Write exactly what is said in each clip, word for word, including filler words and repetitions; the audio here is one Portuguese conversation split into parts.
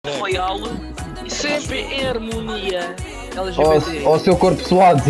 Royal e sempre em harmonia. L G B T. Ó o seu corpo suado.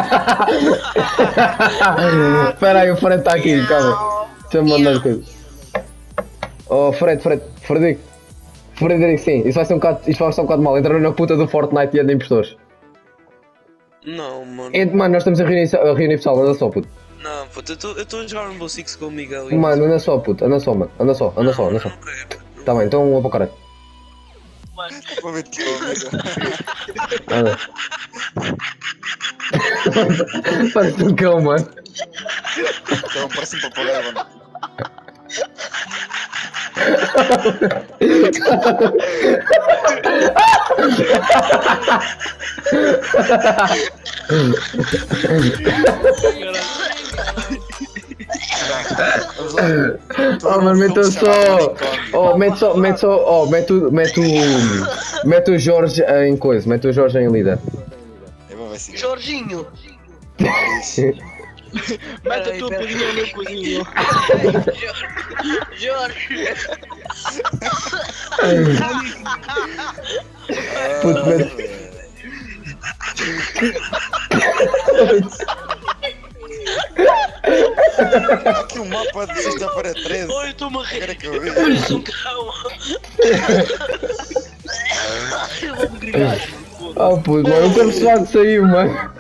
Espera aí, o Fred está aqui, calma. Deixa-me mandar coisas. Oh Fred, Fred, Frederico. Frederico, sim, isso vai ser um bocado, isto vai ser um bocado mal. Entraram na puta do Fortnite e é de impostores. Não, mano. É, mano, nós estamos a reunir, a reunir pessoal, anda só, puto. Não, puto, eu estou a jogar Rainbow Six com o Miguel. Mano, anda só, puto, anda só, mano. Anda só, anda só, anda só. Tá bem, então vou para o caralho. Vou ver que eu Anda. Parece um cão, mano. Então parece um papagaio, mano. Oh, mano, mete só. Oh, mete só, mete só. Oh, mete o. Mete o. Mete o Jorge em coisa, mete o Jorge em líder. Eu vou ver se. Jorginho! Mete a tua pedinha no meu cozinho. Jorge! Puto, mete. Aqui um mapa de sexta-feira treze. Oi, estou-me a rir. Quero que eu veja. Parece um cão. Eu vou-me gritar. Oh, puto, mano, o corpo suado saiu, mano.